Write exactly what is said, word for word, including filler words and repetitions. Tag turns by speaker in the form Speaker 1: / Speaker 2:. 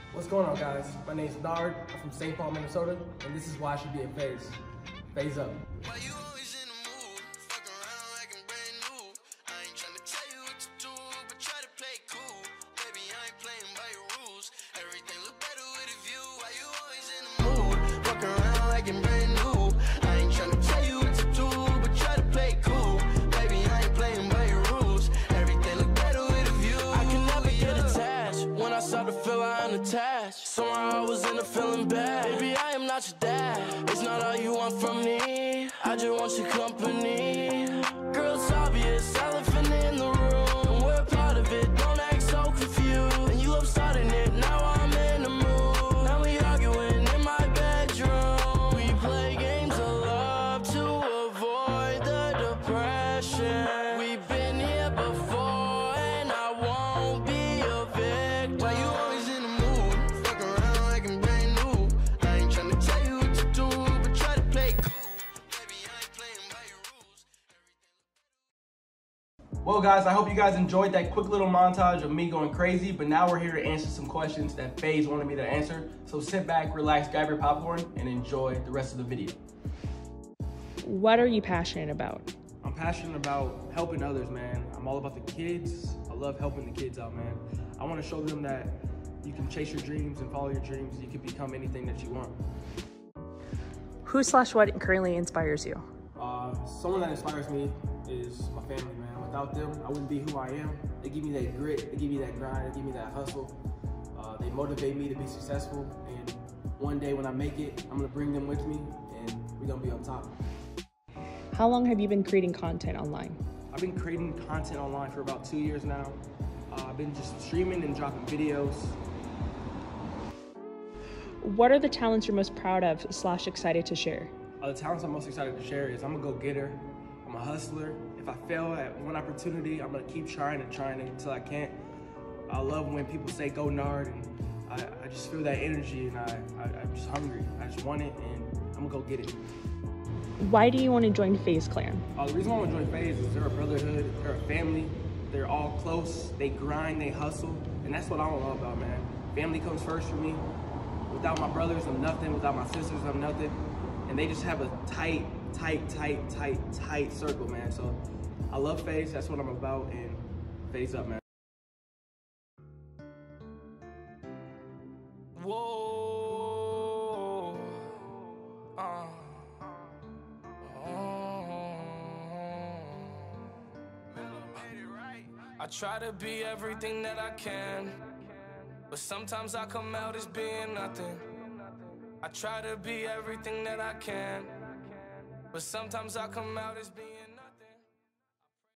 Speaker 1: What's going on, guys? My name's Nard. I'm from Saint Paul, Minnesota, and this is why I should be a FaZe. FaZe up.
Speaker 2: Why you always in the mood? Fuck around like I'm brand new. I ain't tryna tell you what to do, but try to play cool. Baby, I ain't playing by your rules. Everything look better with a view. Why you always in the mood? Fuck around like I'm brand new. I ain't tryna tell you what to do, but try to play cool. Baby, I ain't playing by your rules. Everything look better with a view. I can never get attached. When I start to feel I'm attached, somehow I was in a feeling bad. Baby, I am not your dad. It's not all you want from me. I just want your company. Girl, it's obvious, elephant in the room. We're part of it, don't act so confused. And you love starting it, now I'm in the mood. Now we arguing in my bedroom. We play games of love to avoid the depression. We've been here before and I won't be a victim. Why you always in the mood? Fuck around like I'm brand new. I ain't tryna tell you what to do, but try to play cool. Baby, I ain't playing by your rules.
Speaker 1: Well, guys, I hope you guys enjoyed that quick little montage of me going crazy, but now we're here to answer some questions that FaZe wanted me to answer. So sit back, relax, grab your popcorn, and enjoy the rest of the video.
Speaker 3: What are you passionate about?
Speaker 1: I'm passionate about helping others, man. I'm all about the kids. I love helping the kids out, man. I want to show them that you can chase your dreams and follow your dreams. You can become anything that you want.
Speaker 3: Who slash what currently inspires you?
Speaker 1: Uh, someone that inspires me is my family, man. Without them, I wouldn't be who I am. They give me that grit, they give me that grind, they give me that hustle. Uh, they motivate me to be successful, and one day when I make it, I'm gonna bring them with me, and we're gonna be on top.
Speaker 3: How long have you been creating content online?
Speaker 1: I've been creating content online for about two years now. Uh, I've been just streaming and dropping videos.
Speaker 3: What are the talents you're most proud of slash excited to share?
Speaker 1: Uh, the talents I'm most excited to share is I'm a go-getter, I'm a hustler. If I fail at one opportunity, I'm gonna keep trying and trying until I can't. I love when people say go Nard, and I, I just feel that energy, and I, I, I'm just hungry. I just want it, and I'm gonna go get it.
Speaker 3: Why do you want to join FaZe Clan?
Speaker 1: Uh, the reason why I want to join FaZe is they're a brotherhood, they're a family, they're all close, they grind, they hustle, and that's what I'm all about, man. Family comes first for me. Without my brothers, I'm nothing. Without my sisters, I'm nothing. And they just have a tight, tight, tight, tight, tight circle, man. So I love FaZe, that's what I'm about, and FaZe up, man.
Speaker 2: Whoa. Uh. I try to be everything that I can, but sometimes I come out as being nothing. I try to be everything that I can, but sometimes I come out as being nothing.